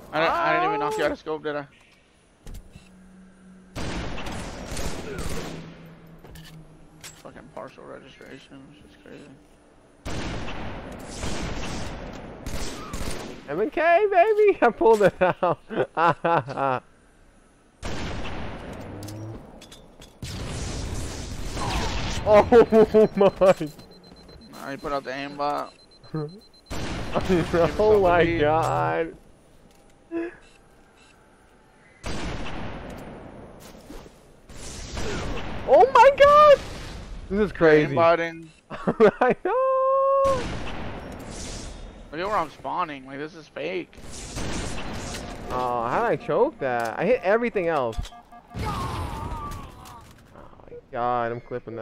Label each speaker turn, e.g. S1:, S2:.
S1: I didn't even knock you out of scope, did I? Fucking partial registration, it's just crazy.
S2: M&K, baby! I pulled it out. Oh my!
S1: Nah, you put out the aimbot.
S2: Oh my god! Oh my god! This is crazy.
S1: Aimbotting.
S2: I know.
S1: Look at where I'm spawning. Like, this is fake.
S2: Oh, how did I choke that? I hit everything else. Oh my god, I'm clipping that.